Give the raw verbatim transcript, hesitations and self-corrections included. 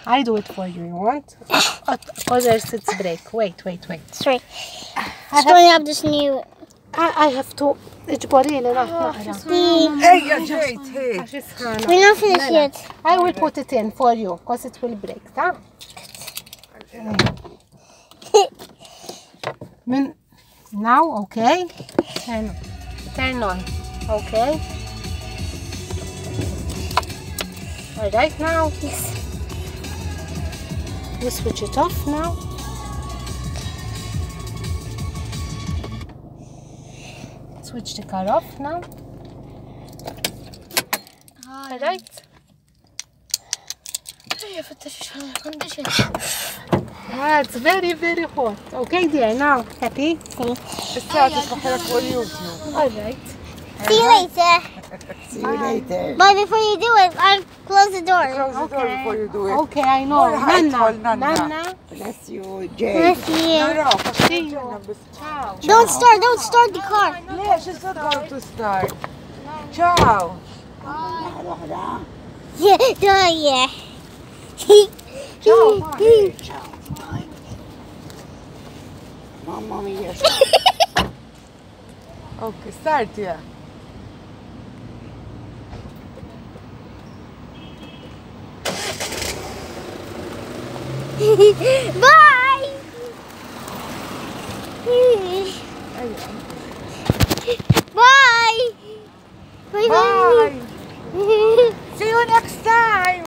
I do it for you. You want? Because there's it's break. Wait, wait, wait. Sorry. Starting up this new. I, I have to. اجبريني نروح نقرا. Hey, يا جيت hey. عشان سخانة. We're not finished yet. I will put it in for you because it will break. Huh? من now, okay? Turn, turn on, okay? All right now. Yes. We switch it off now. Switch the car off now. All right. Ah, it's very, very hot. Okay, dear. Now, happy? الساعة تفتح لك اليوتيوب. All right. See you later. See you later. But before you do it, I'll close the door. Close the door before you do it. Okay, I know. Or hi, Nana. call Nana. Nana. Bless you, Jay. Bless you. No, no. See you. Ciao. Don't start. Don't start the car. Yeah, she's not going to start. Ciao. Yeah. Oh, yeah. Ciao. Ciao. Mamma mia. Okay, start, yeah. Bye. Bye. Bye. Bye. Bye. See you next time.